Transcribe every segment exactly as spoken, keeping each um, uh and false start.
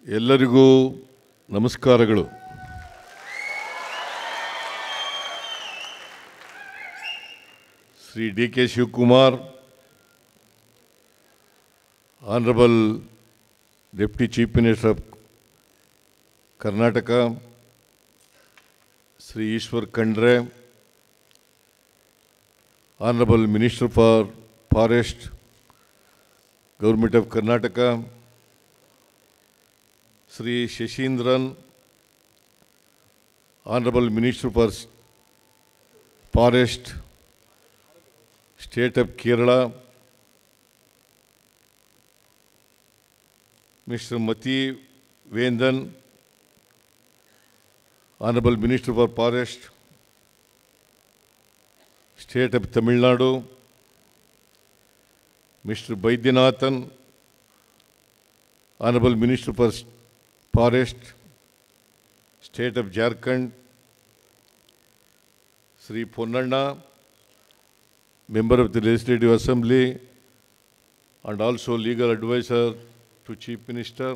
ಎಲ್ಲರಿಗೂ ನಮಸ್ಕಾರಗಳು. Shri D K Shivakumar, honourable deputy chief minister of Karnataka, Shri Eshwar Khandre, honourable minister for forest, government of Karnataka, Sri Shashindran, Honorable Minister for Forest, State of Kerala, Mister Mati Vendan, Honorable Minister for Forest, State of Tamil Nadu, Mister Vaidyanathan, Honorable Minister for Forest, State of Jharkhand, Sri Ponnanna, Member of the Legislative Assembly and also Legal Advisor to Chief Minister,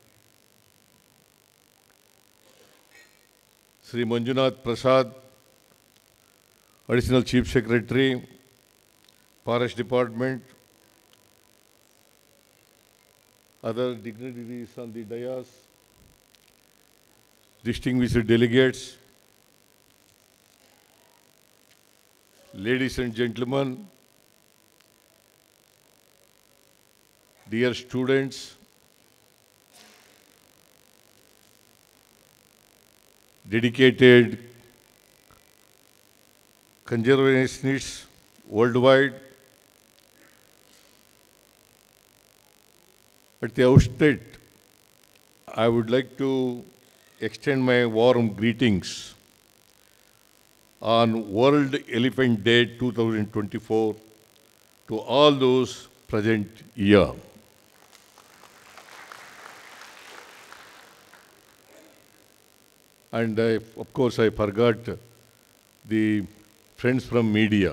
Sri Manjunath Prasad, Additional Chief Secretary, Forest Department, other dignitaries on the dais, distinguished delegates, ladies and gentlemen, dear students, dedicated conservationists worldwide, at the outset, I would like to extend my warm greetings on World Elephant Day two thousand twenty-four to all those present here. And I, of course, I forgot the friends from media.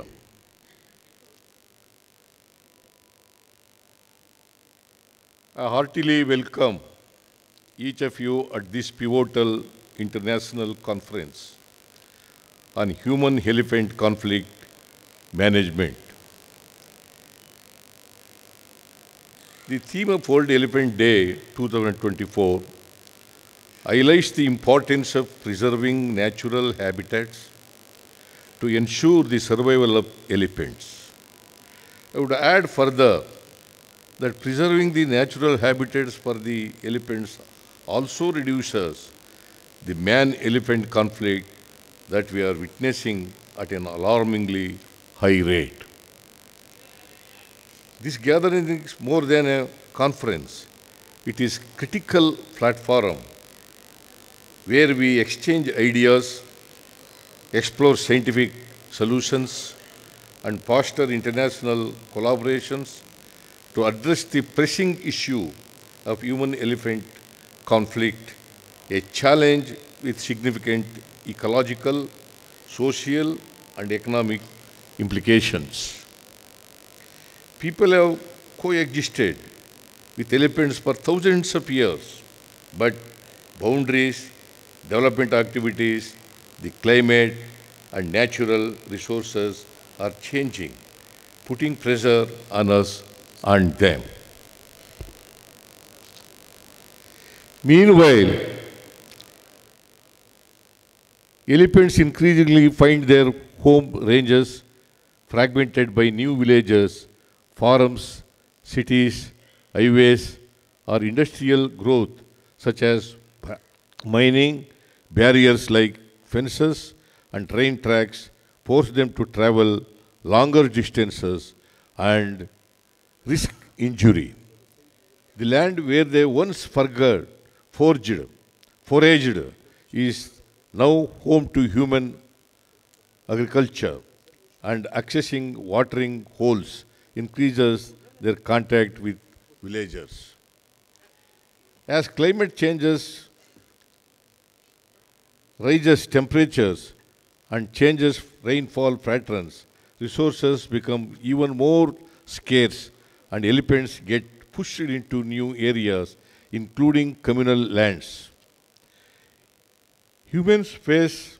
I heartily welcome each of you at this pivotal international conference on human-elephant conflict management. The theme of World Elephant Day two thousand twenty-four highlights the importance of preserving natural habitats to ensure the survival of elephants. I would add further that preserving the natural habitats for the elephants also reduces the man-elephant conflict that we are witnessing at an alarmingly high rate. This gathering is more than a conference. It is a critical platform where we exchange ideas, explore scientific solutions, and foster international collaborations to address the pressing issue of human-elephant conflict, a challenge with significant ecological, social, and economic implications. People have coexisted with elephants for thousands of years, but boundaries, development activities, the climate, and natural resources are changing, putting pressure on us and them. Meanwhile, elephants increasingly find their home ranges fragmented by new villages, farms, cities, highways, or industrial growth such as mining. Barriers like fences and train tracks force them to travel longer distances and risk injury. The land where they once forgot, foraged, foraged is now home to human agriculture, and accessing watering holes increases their contact with villagers. As climate changes, rises temperatures, and changes rainfall patterns, resources become even more scarce and elephants get pushed into new areas including communal lands. Humans face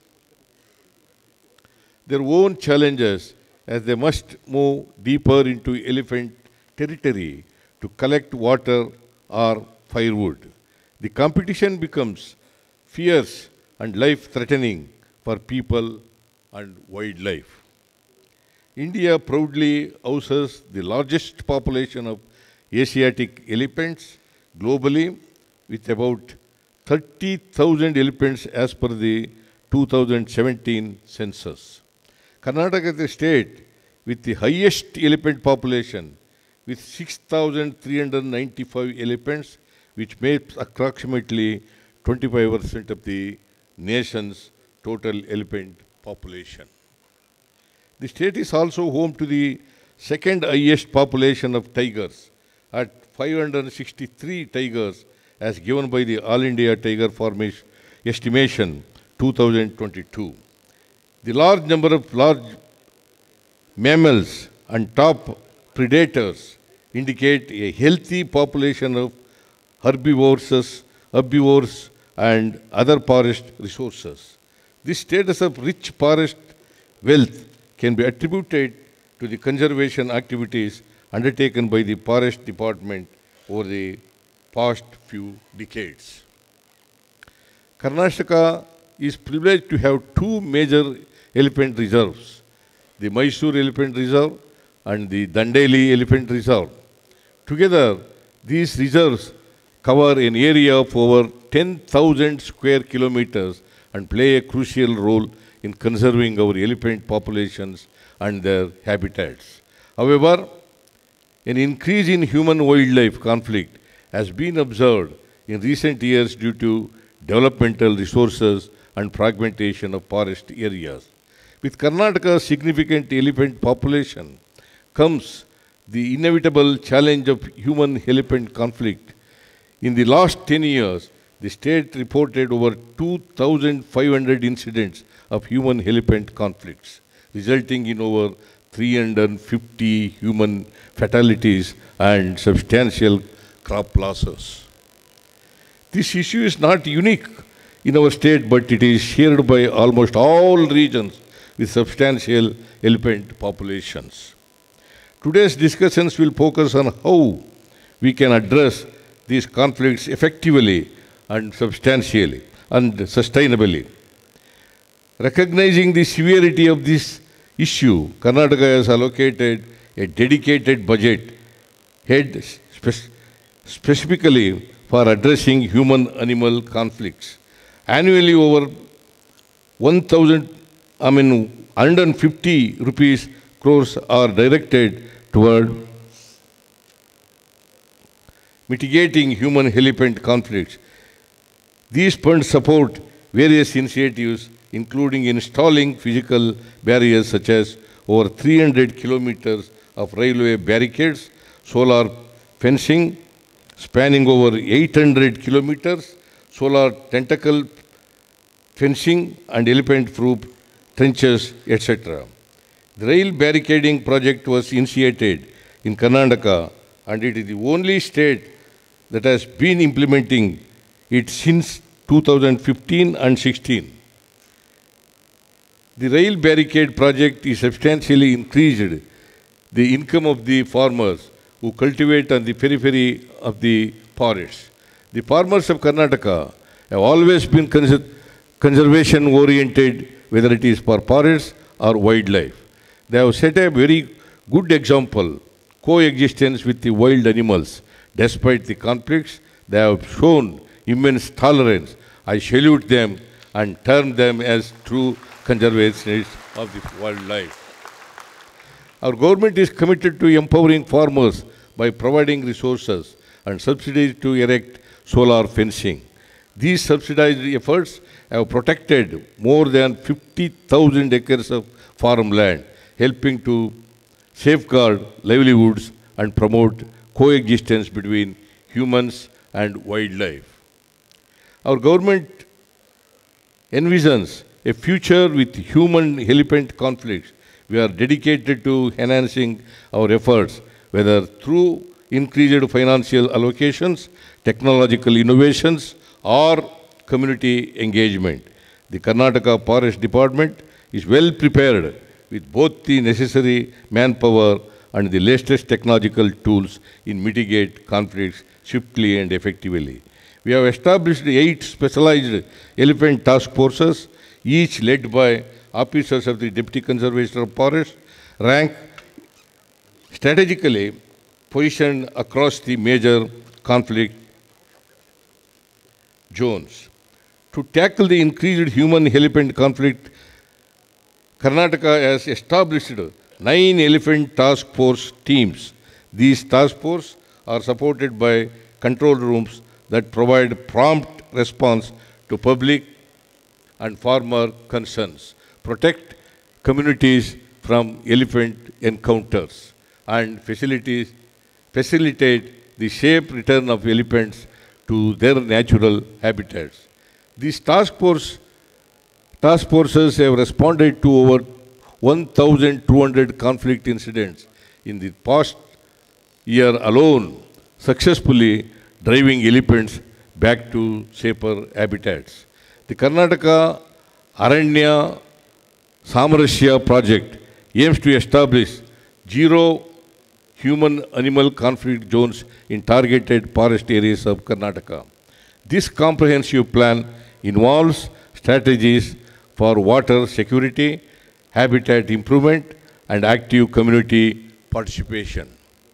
their own challenges as they must move deeper into elephant territory to collect water or firewood. The competition becomes fierce and life-threatening for people and wildlife. India proudly houses the largest population of Asiatic elephants globally, with about thirty thousand elephants as per the two thousand seventeen census. Karnataka is the state with the highest elephant population, with six thousand three hundred ninety-five elephants, which makes approximately twenty-five percent of the nation's total elephant population. The state is also home to the second highest population of tigers, at five hundred sixty-three tigers, as given by the All India Tiger Formation Estimation two thousand twenty-two. The large number of large mammals and top predators indicate a healthy population of herbivores, herbivores, and other forest resources. This status of rich forest wealth can be attributed to the conservation activities undertaken by the Forest Department over the past few decades. Karnataka is privileged to have two major elephant reserves, the Mysore Elephant Reserve and the Dandeli Elephant Reserve. Together, these reserves cover an area of over ten thousand square kilometers and play a crucial role in conserving our elephant populations and their habitats. However, an increase in human-wildlife conflict has been observed in recent years due to developmental resources and fragmentation of forest areas. With Karnataka's significant elephant population comes the inevitable challenge of human-elephant conflict. In the last ten years, the state reported over two thousand five hundred incidents of human-elephant conflicts, resulting in over three hundred fifty human fatalities and substantial crop losses. This issue is not unique in our state, but it is shared by almost all regions with substantial elephant populations. Today's discussions will focus on how we can address these conflicts effectively and substantially and sustainably. Recognizing the severity of this issue, Karnataka has allocated a dedicated budget head spe- specifically for addressing human-animal conflicts. Annually, over one thousand, I mean, one hundred fifty rupees crores are directed toward mitigating human-elephant conflicts. These funds support various initiatives, including installing physical barriers such as over three hundred kilometers of railway barricades, solar fencing spanning over eight hundred kilometers, solar tentacle fencing, and elephant-proof trenches, et cetera. The rail barricading project was initiated in Karnataka, and it is the only state that has been implementing it since two thousand fifteen and sixteen. The rail barricade project is substantially increased the income of the farmers who cultivate on the periphery of the forests. The farmers of Karnataka have always been cons- conservation-oriented, whether it is for forests or wildlife. They have set a very good example, coexistence with the wild animals. Despite the conflicts, they have shown immense tolerance. I salute them and term them as true conservationists of the wildlife. Our government is committed to empowering farmers by providing resources and subsidies to erect solar fencing. These subsidized efforts have protected more than fifty thousand acres of farmland, helping to safeguard livelihoods and promote coexistence between humans and wildlife. Our government envisions a future with human-elephant conflicts. We are dedicated to enhancing our efforts, whether through increased financial allocations, technological innovations, or community engagement. The Karnataka Forest Department is well prepared with both the necessary manpower and the latest technological tools in mitigate conflicts swiftly and effectively. We have established eight specialized elephant task forces, each led by officers of the Deputy Conservator of Forest, rank strategically positioned across the major conflict zones. To tackle the increased human-elephant conflict, Karnataka has established nine elephant task force teams. These task forces are supported by control rooms that provide prompt response to public and farmer concerns, protect communities from elephant encounters, and facilities, facilitate the safe return of elephants to their natural habitats. These task force Task forces have responded to over one thousand two hundred conflict incidents in the past year alone, successfully driving elephants back to safer habitats. The Karnataka Aranya Samarasya project aims to establish zero human-animal conflict zones in targeted forest areas of Karnataka. This comprehensive plan involves strategies for water security, habitat improvement, and active community participation.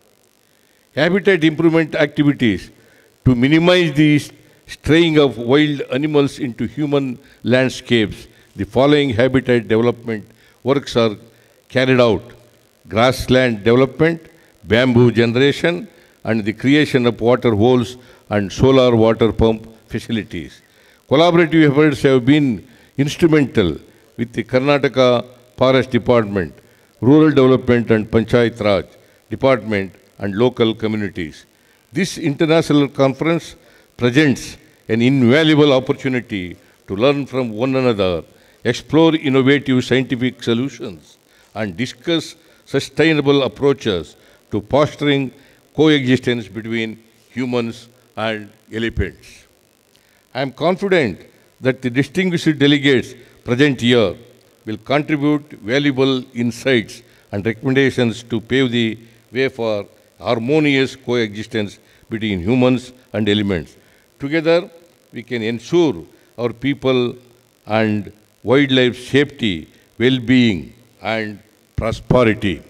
Habitat improvement activities to minimize the straying of wild animals into human landscapes. The following habitat development works are carried out: grassland development, bamboo generation, and the creation of water holes and solar water pump facilities. Collaborative efforts have been instrumental with the Karnataka Forest Department, Rural Development and Panchayat Raj Department, and local communities. This international conference presents an invaluable opportunity to learn from one another, explore innovative scientific solutions, and discuss sustainable approaches to fostering coexistence between humans and elephants. I am confident that the distinguished delegates present here will contribute valuable insights and recommendations to pave the way for harmonious coexistence between humans and elements. Together, we can ensure our people and wildlife safety, well-being, and prosperity.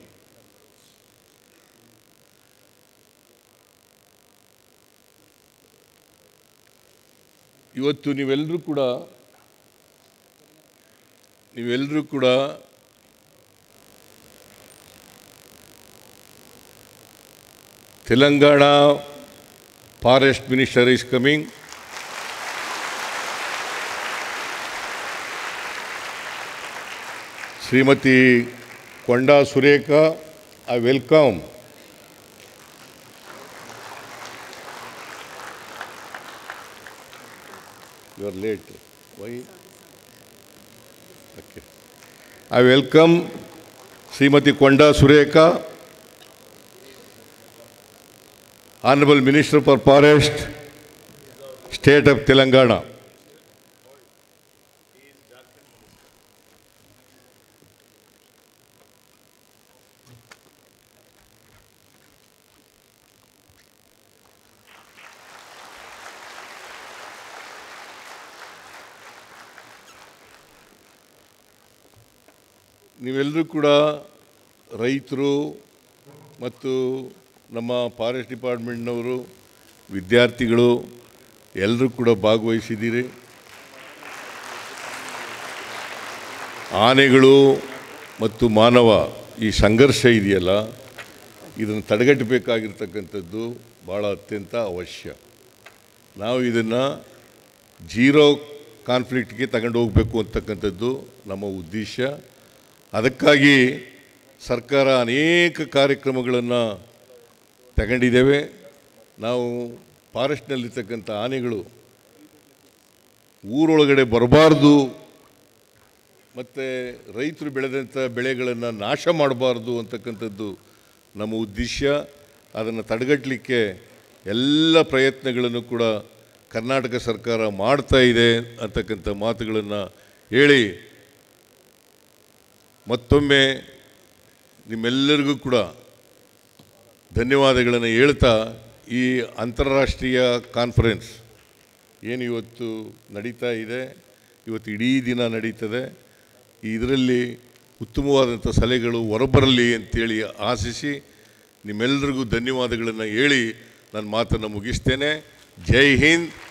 ಇವತ್ತು ನೀವೆಲ್ಲರೂ ಕೂಡ ನೀವೆಲ್ಲರೂ ಕೂಡ Telangana Forest Minister is coming. Srimati Konda Sureka, I welcome. You are late. Why? Okay. I welcome Srimati Konda Sureka, Honorable Minister for Forest, State of Telangana. ನೀವೆಲ್ಲರೂ ಕೂಡ ರೈತರು ಮತ್ತು ನಮ್ಮ ಫಾರೆಸ್ಟ್ ಡಿಪಾರ್ಟ್ಮೆಂಟ್ನವರು ವಿದ್ಯಾರ್ಥಿಗಳು ಎಲ್ಲರೂ ಕೂಡ ಭಾಗವಹಿಸಿದ್ದೀರಿ. ಆನೆಗಳು ಮತ್ತು ಮಾನವ ಈ ಸಂಘರ್ಷ ಇದೆಯಲ್ಲ, ಇದನ್ನು ತಡೆಗಟ್ಟಬೇಕಾಗಿರ್ತಕ್ಕಂಥದ್ದು ಭಾಳ ಅತ್ಯಂತ ಅವಶ್ಯ. ನಾವು ಇದನ್ನು ಜೀರೋ ಕಾನ್ಫ್ಲಿಕ್ಟ್ಗೆ ತಗೊಂಡು ಹೋಗಬೇಕು ಅಂತಕ್ಕಂಥದ್ದು ನಮ್ಮ ಉದ್ದೇಶ. ಅದಕ್ಕಾಗಿ ಸರ್ಕಾರ ಅನೇಕ ಕಾರ್ಯಕ್ರಮಗಳನ್ನು ತಗೊಂಡಿದ್ದೇವೆ. ನಾವು ಫಾರೆಸ್ಟ್ನಲ್ಲಿರ್ತಕ್ಕಂಥ ಆನೆಗಳು ಊರೊಳಗಡೆ ಬರಬಾರ್ದು ಮತ್ತು ರೈತರು ಬೆಳೆದಂಥ ಬೆಳೆಗಳನ್ನು ನಾಶ ಮಾಡಬಾರ್ದು ಅಂತಕ್ಕಂಥದ್ದು ನಮ್ಮ ಉದ್ದೇಶ. ಅದನ್ನು ತಡೆಗಟ್ಟಲಿಕ್ಕೆ ಎಲ್ಲ ಪ್ರಯತ್ನಗಳನ್ನು ಕೂಡ ಕರ್ನಾಟಕ ಸರ್ಕಾರ ಮಾಡ್ತಾ ಇದೆ ಅಂತಕ್ಕಂಥ ಮಾತುಗಳನ್ನು ಹೇಳಿ ಮತ್ತೊಮ್ಮೆ ನಿಮ್ಮೆಲ್ಲರಿಗೂ ಕೂಡ ಧನ್ಯವಾದಗಳನ್ನು ಹೇಳ್ತಾ ಈ ಅಂತಾರಾಷ್ಟ್ರೀಯ ಕಾನ್ಫರೆನ್ಸ್ ಏನು ಇವತ್ತು ನಡೀತಾ ಇದೆ, ಇವತ್ತು ಇಡೀ ದಿನ ನಡೀತದೆ, ಇದರಲ್ಲಿ ಉತ್ತಮವಾದಂಥ ಸಲಹೆಗಳು ಹೊರಬರಲಿ ಅಂತೇಳಿ ಆಶಿಸಿ ನಿಮ್ಮೆಲ್ಲರಿಗೂ ಧನ್ಯವಾದಗಳನ್ನು ಹೇಳಿ ನನ್ನ ಮಾತನ್ನು ಮುಗಿಸ್ತೇನೆ. ಜೈ ಹಿಂದ್.